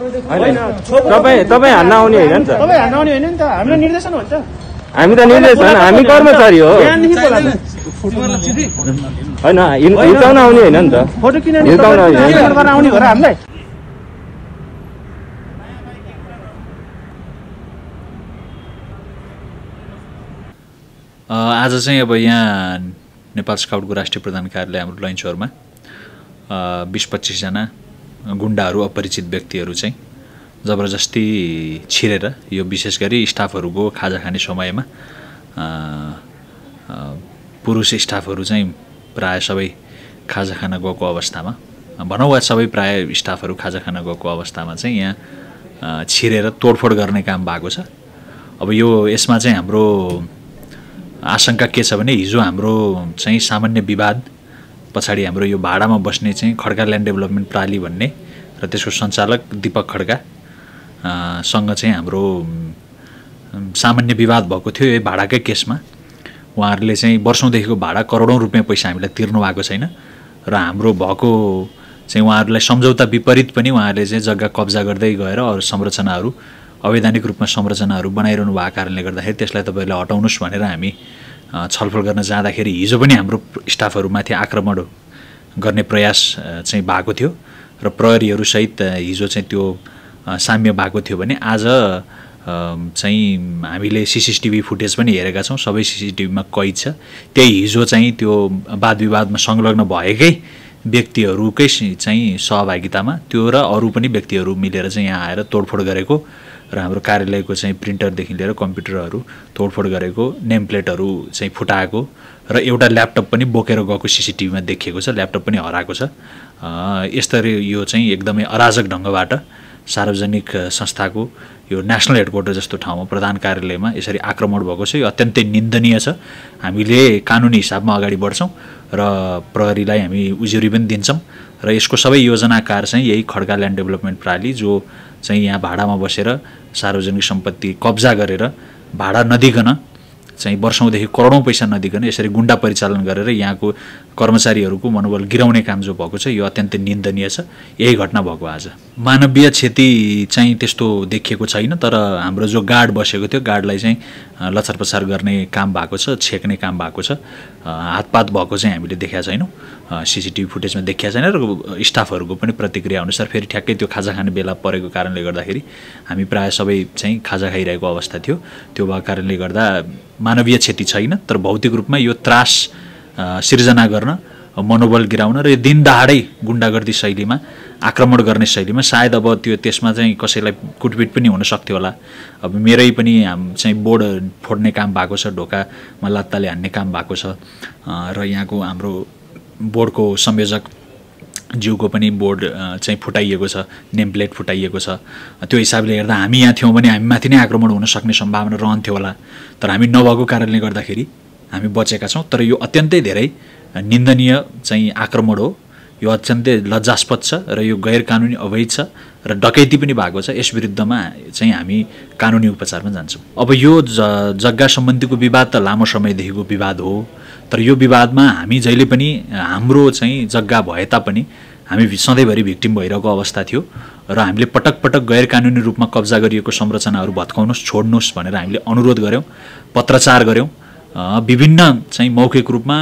तपाईँ हान्न आउने होइन नि त तपाईँ हान्न आउने होइन नि त हाम्रो निर्देशन हो नि त हामी त निर्देशन हामी कर्मचारी हो होइन हिर्काउन आउने होइन नि त फोटो किन हिर्काउन आउने भएर हामीलाई आज चाहिँ अब यहाँ नेपाल स्काउटको राष्ट्रिय प्रधान कार्यालय हाम्रो लैनचौरमा 20-25 जना गुण्डाहरू अपरिचित व्यक्तिहरू चाहिँ जबरजस्ती छिरेर यो विशेष गरी स्टाफहरूको खाजा खाने समयमा पुरुष स्टाफहरू चाहिँ प्राय सबै खाजा खान गएको अवस्थामा भनौँ वा सबै प्राय स्टाफहरू खाजा खान गएको अवस्थामा चाहिँ यहाँ छिरेर तोडफोड गर्ने काम भएको छ। अब यो यसमा चाहिँ हाम्रो आशंका के छ भने हिजो हाम्रो चाहिँ सामान्य विवाद पछाडि हाम्रो यो भाडामा बस्ने चाहिँ खड्का ल्यान्ड डेभलपमेन्ट प्राली भन्ने र त्यसको सञ्चालक दीपक खड्का सँग चाहिँ हाम्रो सामान्य विवाद भएको थियो यो भाडाकै केसमा। उहाँहरूले चाहिँ वर्षौँदेखिको भाडा करोडौँ रुपियाँ पैसा हामीलाई तिर्नु भएको छैन र हाम्रो भएको चाहिँ उहाँहरूलाई सम्झौता विपरीत पनि उहाँहरूले चाहिँ जग्गा कब्जा गर्दै गएर अरू संरचनाहरू अवैधानिक रूपमा संरचनाहरू बनाइरहनु भएको कारणले गर्दाखेरि त्यसलाई तपाईँहरूले हटाउनुहोस् भनेर हामी छलफल गर्न जाँदाखेरि हिजो पनि हाम्रो स्टाफहरूमाथि आक्रमण गर्ने प्रयास चाहिँ भएको थियो र प्रहरीहरूसहित हिजो चाहिँ त्यो साम्य भएको थियो भने आज चाहिँ हामीले सीसीटीभी फुटेज पनि हेरेका छौँ। सबै सीसीटीभीमा कैद छ। त्यही हिजो चाहिँ त्यो वाद विवादमा संलग्न भएकै व्यक्तिहरूकै चाहिँ सहभागितामा त्यो र अरू पनि व्यक्तिहरू मिलेर चाहिँ यहाँ आएर तोडफोड गरेको र हाम्रो कार्यालयको चाहिँ प्रिन्टरदेखि लिएर कम्प्युटरहरू तोडफोड गरेको, नेम प्लेटहरू चाहिँ फुटाएको र एउटा ल्यापटप पनि बोकेर गएको सीसीटीभीमा देखिएको छ। ल्यापटप पनि हराएको छ। यसरी यो चाहिँ एकदमै अराजक ढङ्गबाट सार्वजनिक संस्थाको यो नेसनल हेडक्वार्टर जस्तो ठाउँमा प्रधान कार्यालयमा यसरी आक्रमण भएको छ। यो अत्यन्तै निन्दनीय छ। हामीले कानुनी हिसाबमा अगाडि बढ्छौँ र प्रहरीलाई हामी उजुरी पनि दिन्छौँ र यसको सबै योजनाकार चाहिँ यही खड्का ल्यान्ड डेभलपमेन्ट प्राली जो चाहिँ यहाँ भाडामा बसेर सार्वजनिक सम्पत्ति कब्जा गरेर भाडा नदिकन चाहिँ वर्षौँदेखि करोडौँ पैसा नदिकन यसरी गुण्डा परिचालन गरेर यहाँको कर्मचारीहरूको मनोबल गिराउने काम जो भएको छ यो अत्यन्तै निन्दनीय छ। यही घटना भएको आज। मानवीय क्षति चाहिँ त्यस्तो देखिएको छैन तर हाम्रो जो गार्ड बसेको थियो गार्डलाई चाहिँ लछार पछार गर्ने काम भएको छ, छेक्ने काम भएको छ। हातपात भएको चाहिँ हामीले देखेका छैनौँ। सीसीटीभी फुटेजमा देखिया छैन र स्टाफहरूको पनि प्रतिक्रिया अनुसार फेरि ठ्याक्कै त्यो खाजा खाने बेला परेको कारणले गर्दाखेरि हामी प्रायः सबै चाहिँ खाजा खाइरहेको अवस्था थियो। त्यो भएको कारणले गर्दा मानवीय क्षति छैन तर भौतिक रूपमा यो त्रास सिर्जना गर्न, मनोबल गिराउन र यो दिन दहाडै गुण्डागर्दी शैलीमा आक्रमण गर्ने शैलीमा सायद अब त्यो त्यसमा चाहिँ कसैलाई कुटपिट पनि हुन सक्थ्यो होला। अब मेरै पनि चाहिँ बोर्ड फोड्ने काम भएको छ, ढोकामा लत्ताले हान्ने काम भएको छ र यहाँको हाम्रो बोर्डको संयोजक ज्यूको पनि बोर्ड चाहिँ फुटाइएको छ, नेम प्लेट फुटाइएको छ। त्यो हिसाबले हेर्दा हामी यहाँ थियौँ भने हामीमाथि नै आक्रमण हुन सक्ने सम्भावना रहन्थ्यो होला तर हामी नभएको कारणले गर्दाखेरि हामी बचेका छौँ। तर यो अत्यन्तै धेरै निन्दनीय चाहिँ आक्रमण हो। यो अत्यन्तै लज्जास्पद छ र यो गैर कानुनी अवैध छ र डकैती पनि भएको छ। यस विरुद्धमा चाहिँ हामी कानुनी उपचारमा जान्छौँ। अब यो जग्गा सम्बन्धीको विवाद त लामो समयदेखिको विवाद हो तर यो विवादमा हामी जहिले पनि हाम्रो चाहिँ जग्गा भए तापनि हामी सधैँभरि भिक्टिम भइरहेको अवस्था थियो र हामीले पटक पटक गैर कानुनी रूपमा कब्जा गरिएको संरचनाहरू भत्काउनुहोस्, छोड्नुहोस् भनेर हामीले अनुरोध गऱ्यौँ, पत्रचार गऱ्यौँ। विभिन्न चाहिँ मौखिक रूपमा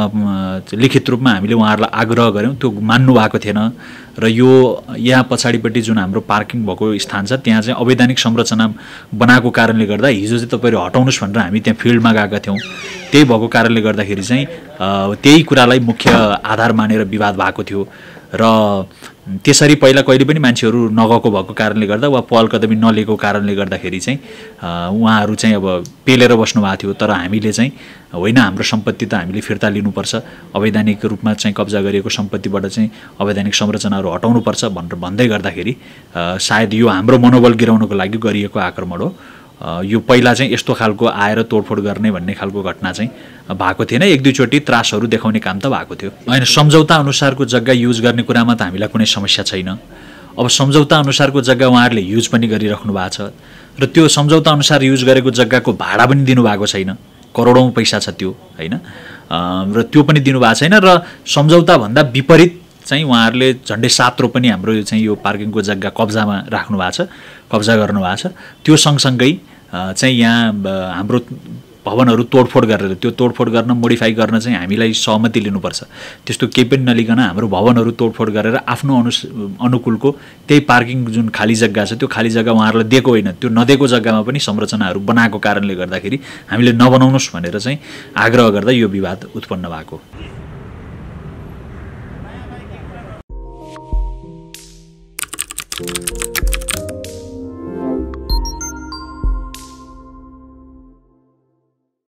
लिखित रूपमा हामीले उहाँहरूलाई आग्रह गऱ्यौँ। त्यो मान्नु भएको थिएन र यो यहाँ पछाडिपट्टि जुन हाम्रो पार्किङ भएको स्थान छ त्यहाँ चाहिँ अवैधानिक संरचना बनाएको कारणले गर्दा हिजो चाहिँ तपाईँहरू हटाउनुहोस् भनेर हामी त्यहाँ फिल्डमा गएका थियौँ। त्यही भएको कारणले गर्दाखेरि चाहिँ त्यही कुरालाई मुख्य आधार मानेर विवाद भएको थियो र त्यसरी पहिला कहिले पनि मान्छेहरू नगएको भएको कारणले गर्दा वा पहल कदमी नलिएको कारणले गर्दाखेरि चाहिँ उहाँहरू चाहिँ अब पेलेर बस्नु भएको थियो। तर हामीले चाहिँ होइन हाम्रो सम्पत्ति त हामीले फिर्ता लिनुपर्छ, अवैधानिक रूपमा चाहिँ कब्जा गरिएको सम्पत्तिबाट चाहिँ अवैधानिक संरचनाहरू हटाउनुपर्छ भनेर भन्दै गर्दाखेरि सायद यो हाम्रो मनोबल गिराउनको लागि गरिएको आक्रमण हो। यो पहिला चाहिँ यस्तो खालको आएर तोडफोड गर्ने भन्ने खालको घटना चाहिँ भएको थिएन। एक दुईचोटि त्रासहरू देखाउने काम त भएको थियो। होइन, सम्झौता अनुसारको जग्गा युज गर्ने कुरामा त हामीलाई कुनै समस्या छैन। अब सम्झौता अनुसारको जग्गा उहाँहरूले युज पनि गरिराख्नु भएको छ र त्यो सम्झौता अनुसार युज गरेको जग्गाको भाडा पनि दिनुभएको छैन। करोडौँ पैसा छ त्यो, होइन, र त्यो पनि दिनुभएको छैन र सम्झौताभन्दा विपरीत चाहिँ उहाँहरूले झन्डै 7 रोपनी हाम्रो चाहिँ यो पार्किङको जग्गा कब्जामा राख्नु भएको छ, कब्जा गर्नुभएको छ। त्यो सँगसँगै चाहिँ यहाँ हाम्रो भवनहरू तोडफोड गरेर त्यो तोडफोड गर्न मोडिफाई गर्न चाहिँ हामीलाई सहमति लिनुपर्छ। त्यस्तो केही पनि नलिकन हाम्रो भवनहरू तोडफोड गरेर आफ्नो अनुकूलको त्यही पार्किङ जुन खाली जग्गा छ त्यो खाली जग्गा उहाँहरूलाई दिएको होइन, त्यो नदिएको जग्गामा पनि संरचनाहरू बनाएको कारणले गर्दाखेरि हामीले नबनाउनुहोस् भनेर चाहिँ आग्रह गर्दा यो विवाद उत्पन्न भएको।